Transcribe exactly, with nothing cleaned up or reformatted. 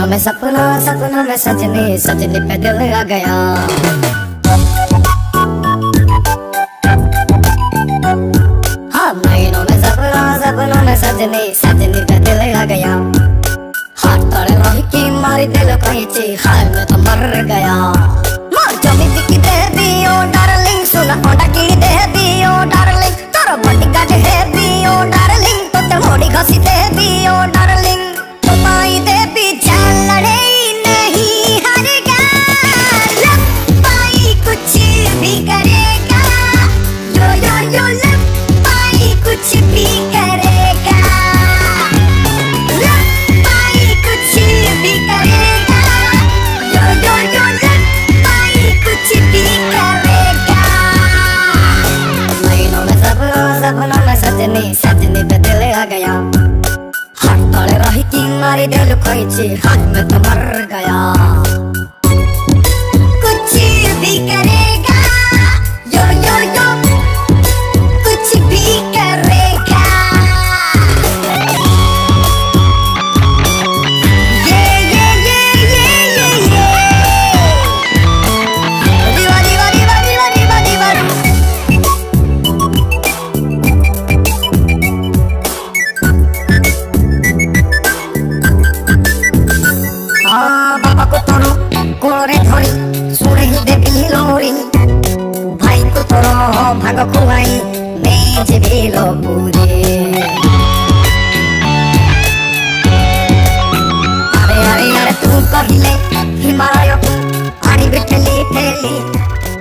में सपना सपना में सजनी सजनी पे दिल आ गया। हाँ महीनों में सपना सपनों में सजनी सजनी पे दिल आ गया। हाथ तड़े रही की मारी दिल कहीं ची हाल में तो मर गया। माँ जमी की दे दियो डार्लिंग सुना ओंडा की दे दियो डार्लिंग तोरो बड़ी गाड़ी है दियो डार्लिंग तो ते मोड़ी घसी दे दियो डार्लिंग तो माई दे पीछे लड़े नहीं हारेगा लपाई कुछ भी करेगा यो यो यो लपाई कुछ भी करेगा लपाई कुछ भी करेगा यो यो यो लपाई कुछ भी करेगा। महीनों में सपनों सपनों में सजनी सजनी पे दिल आ गया। हाथ तड़े रही की मारी दिल खोई ची हाथ में तो मर गया। कुछ भी करेगा यो यो यो कुछ भी करेगा। ये ये ये ये ये ये दीवा दीवा दीवा दीवा दीवा दीवा। हाँ बाबा को तोरो कोरे धरी सुने ही देवी लोरी भाई को तोरो भाग खुआई मेज भेलो पूरे। अरे अरे अरे तू कहिले हिमालय आनी बिठली ठेली